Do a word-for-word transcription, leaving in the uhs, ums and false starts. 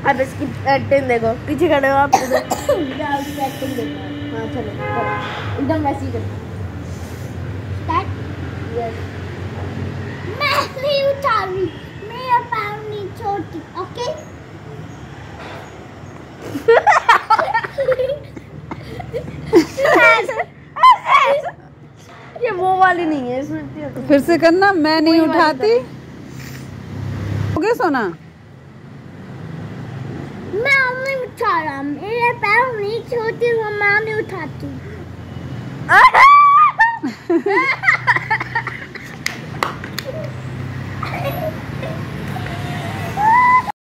अब इसकी एक्टिंग देखो, पीछे खड़े हो आप। एक्टिंग देखो। हाँ चलो एकदम वैसी करना। मैं नहीं उठा रही, मेरा पैर नहीं छोटी। ओके ये वो वाली नहीं है इसमें। फिर से करना। मैं नहीं उठाती। ओके सोना। मैं नहीं उठा रहा, मेरे पैर नहीं छोटी, मैं नहीं उठाती।